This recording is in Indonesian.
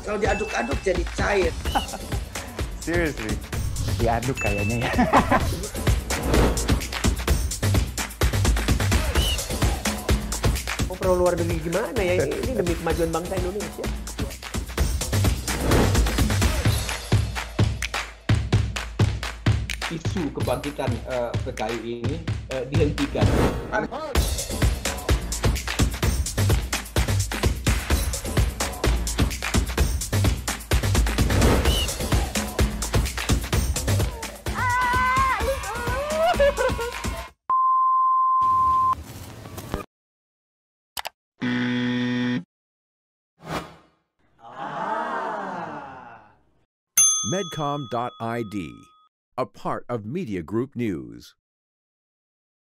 Kalau diaduk-aduk jadi cair. Seriously? Diaduk kayaknya ya. Mau perlu luar negeri gimana ya? Ini demi kemajuan bangsa Indonesia. Isu kebangkitan PKI ini dihentikan. Medcom.id, a part of Media Group News.